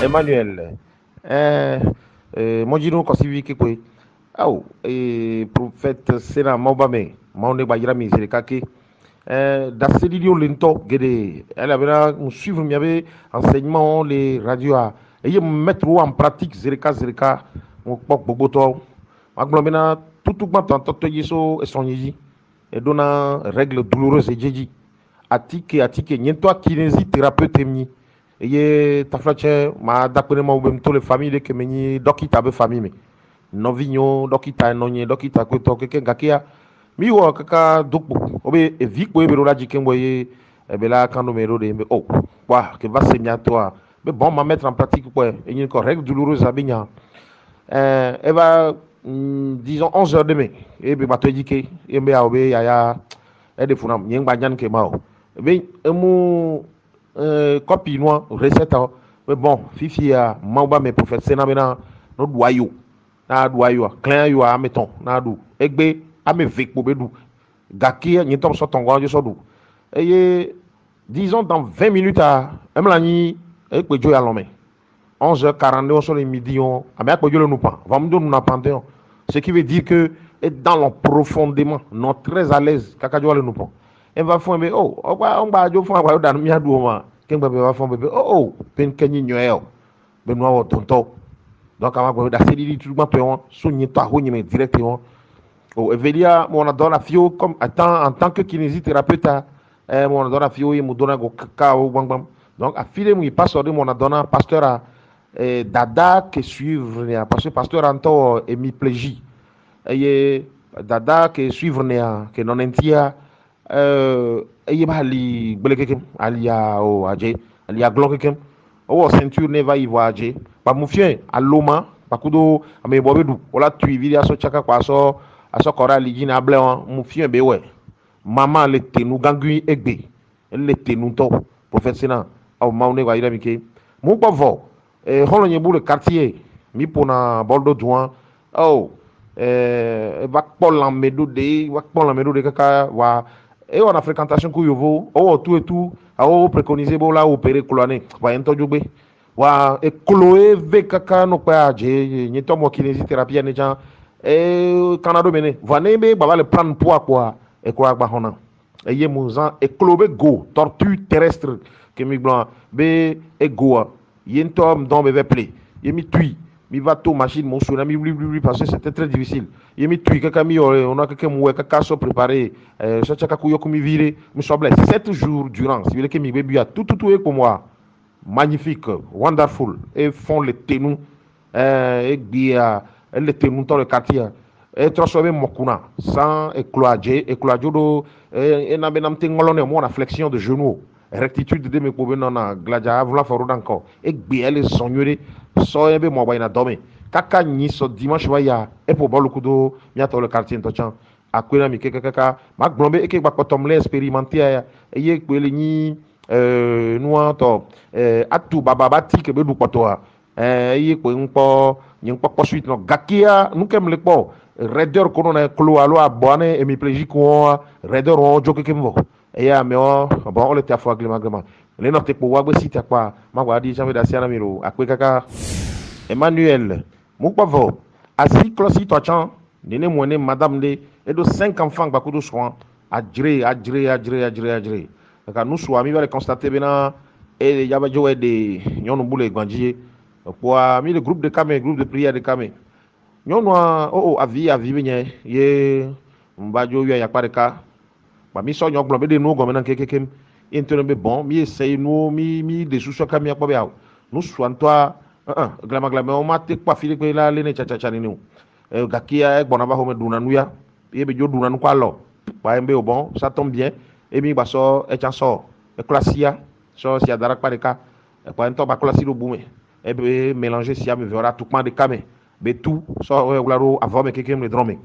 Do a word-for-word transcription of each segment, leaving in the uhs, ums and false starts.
Emmanuel, eh, eh, mojino kosivi kikwe. Au, eh, prophète Sena Mobame, Maune Bayra Miserikake. Euh, dans ces vidéos lento gede elle avait nous suivre il y avait enseignement les radios et y mettre en pratique zerika zerika on pok boboto maglomena tout tout temps toto yeso et son yiji et donna règle douloureuse et jeji atike atike nyento kinésie thérapeute mi et ye taflache ma dakone ma ubem to les familles que meni dokita be famille me novinho dokita nonye dokita ko to ke ngakia mi wo kaka dukbu obe evi ko ebe rola jiken boye ebe la kando mero de mbe oh wa que va se mia toi mais bon ma mettre en pratique quoi et une règle douloureuse abinya euh elle va mm, disons onze heures demain et be bato jike e mbe a obe ya ya e de funam nyen gba jan ke ma o be emu euh copie noir recette mais bon fifi a mauba me prophète sena bena no doyo na doyo clan yo a meton na do egbe ame vek bobedu gaki ni tom so tongo jo so do et disons dans vingt minutes à emlani e pe jo ya lome onze heures quarante-deux sur le midi on ame pe jo le nous pas va me donner na pantheon ce qui veut dire que est dans le profondément non très à l'aise kaka jo le nous pas et va fond be oh on ba on ba jo fond wa dan mi adu ma ken ba be va fond be oh oh pen kenyi nyoel be no wa tonto donc ama ko da sedi tout ma pe on so nyi to ho nyi directement. Oh, Evelia, mon adora fio comme en tant que kinésithérapeute, eh, mon adora fio et mon dona go kakao bang bang. Donc, à filer mon passe de mon adona pasteur à eh, dada que suivre ne parce que pasteur anto hémiplégie. Et dada que suivre ne que non entia euh et bali bleke alia o aje alia glokekem. Oh, ceinture ne va y voir aje. Pas mon fien à loma, pas kudo ame bobedu. Ola tu vidia so chaka kwa so asokora ligi na ble on mu fien be we mama le tenu gangui egbe le tenu to prophète sena au maune wa ira mike mu povo e holo nyebu le quartier mi pona boldo douan oh eh va polan medo de va polan medo de kaka wa e on a fréquentation ku yovo oh tout et tout a o préconiser bo la opérer cloné wa ento jugbe wa e cloé ve kaka no pa je ni to mo kinésithérapie ne jan et Canada mene vanebe baba le prendre poids quoi et quoi ba hona et ye muzan et clobe go tortue terrestre que mi blanc be e go yentom don be play ye mi tui mi va to machine mon sona mi oui parce que c'était très difficile ye mi tui kaka mi on a kaka moué kaka so préparé euh ça chaka ku yoku mi viré mi so blesse sept jours durant si vous que mi bebu a tout tout tout pour moi magnifique wonderful et font les tenus euh et bia elle était montant le quartier et transformé mokuna sans écloager écloager do et na benam tingolone mo na flexion de genoux rectitude de mes problèmes na gladia vla foro danko et bi elle sonyoré so ebe mo ba ina dome kaka ni so dimanche wa ya e po bolu kudo miato le quartier to chan akwena mi keka kaka ma glombe e ke ba potom le expérimenter e ye kwele ni euh noa to euh atu baba bati ke be du potoa eh ye ko npo nyin pokpo suite no gakia nukem le po redeur kono na klo alo abone e mi pleji ko redeur o joke kemvo e ya me o bon le ta fo aglema glema le no te po wa gbe sita kwa ma gwa di janve da siana miro akwe kaka Emmanuel mukpavo asi klosi to chan nene mwene madame de et de cinq enfants ba kudo soin adjre adjre adjre adjre adjre kaka nous so ami va le constater bena et yaba jowe de nyonu bule gbanjie pour mi le groupe de camé groupe de prière de camé nyonu oh avi avi benye ye mbajo yo ya pareka ba mi so nyoglo be de no go menan kekekem interne be bon mi essaye no mi mi de sous camé akpo be aw nous soin toi ah glama glama o mate kwa fili ko la lene cha cha cha ni no e gakia e bona ba ho me duna nuya e be jo duna nu kwa lo wa mbe o bon ça tombe bien e mi ba so e chan so e klasia so si adara pareka e kwa ento ba klasi do bume et be mélanger si me verra tout de camé be tout so glaro avant me kekem le drome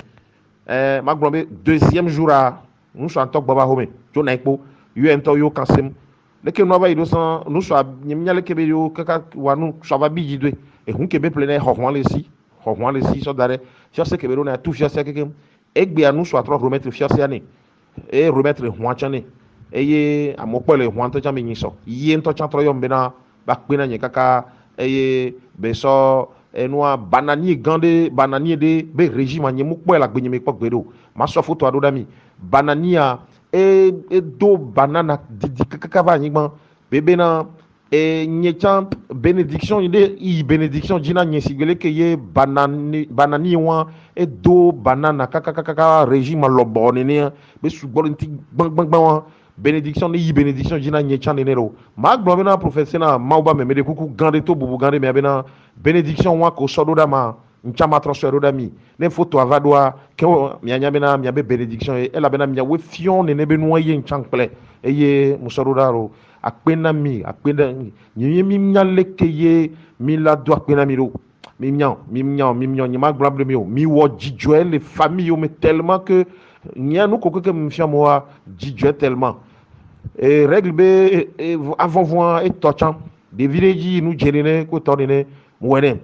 euh ma glombe deuxième jour à nous so antok baba home jo na ipo yo ento yo kansem le ke no ba ido san nous so nyimnya le kebe yo kaka wanu so ba biji dwe e hun kebe plein ho ho le si ho ho le si so dare so se kebe na tout fiasse kekem e gbe anu so atro remettre fiasse ani e remettre ho chane e ye amopo le ho anto jame nyiso yi ento chan tro yo mbena ba pe na nye kaka eye be so enwa banani gande banani de be régime anyemu po la gbenyeme po gbedo ma so photo ado dami banani a e, e do banana didi kakava nyigban bebe na e nyechan bénédiction ide i bénédiction jina nyesigele ke ye banani banani wa e do banana kakakaka régime loboni ne be sugbol nti bang bang bang bénédiction ni bénédiction jina nyechan ne ro ma glo na professeur na mauba me de kuku gande to bubu gande me bena bénédiction wa ko sodo dama nchama transfert dami ne photo avadwa ke mianya bena miabe bénédiction e la bena mia we fion ne ne benwa ye nchankple eye musodo daro akpena mi akpena nyi mi nyale ke ye mi la do akpena mi ro mi mignon mi mignon mi mignon ma glable mi o mi wo jijwe les familles mais tellement que nya nous ko que mi fiamo wa jijwe tellement et règle be avant voir et touchant des village nous jerene ko tonene mwene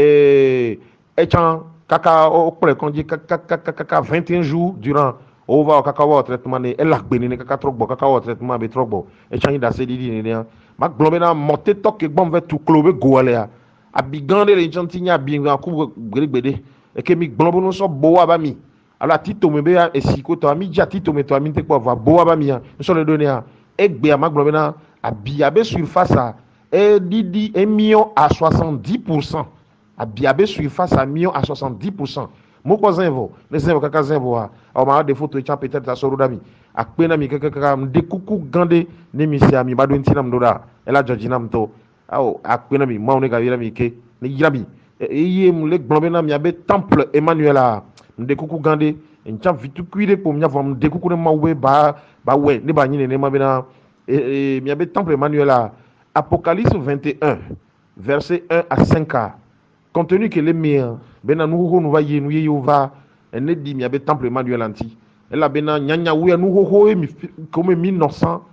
et et chan kaka o près qu'on dit kaka kaka vingt et un jours durant o va kaka wa traitement ne el ak benene kaka trogbo kaka wa traitement be trogbo e chan da se di ni ne ma glombe na monter tok e gbon ve tout clobe goale a abigande le chantinya bi en ku gregbede e ke mi glombo no so bo wa ba mi ala tito me be e siko to mi ja tito me to mi te ko va bo wa ba mi a so le donner a e gbe a ma glombe na abiabe surface a e didi un million à soixante-dix pour cent abiabe surface à million à soixante-dix pour cent moko zenvo ne zenvo kaka zenvo a o ma de photo cha peut-être ta soro dami akpena mi kaka kaka de kuku gande ne mi sia mi bado ntina mdoda ela georgina mto aw akpena mi ma one ga yira mi ke ne yira mi eye mu le glombe na mi abe temple Emmanuel a de kuku gande ncha vitu kuide ko mi avom de kuku ne ma we ba ba we ne ba nyine ne ma bena mi abe temple Emmanuel a Apocalypse vingt et un verset un à cinq a compte tenu que les miens bena nous ho nous va ye nous ye va ne di mi abe temple Emmanuel anti ela bena nyanya we nous ho ho mi comme mille neuf cents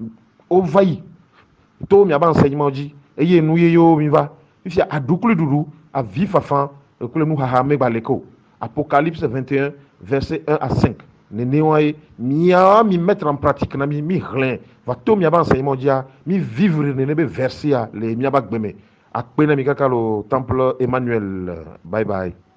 o vai to mi aba enseignement ji eye nous ye yo mi va ifi adukule dudu a vif afan kule nous ha me baleko Apocalypse vingt et un verset un à cinq ne newaye mi a mi mettre en pratique na mi mi rien va to mi aba enseignement dia mi vivre ne be verset a le mi aba gbeme akpena mi kaka lo temple Emmanuel. Bye bye.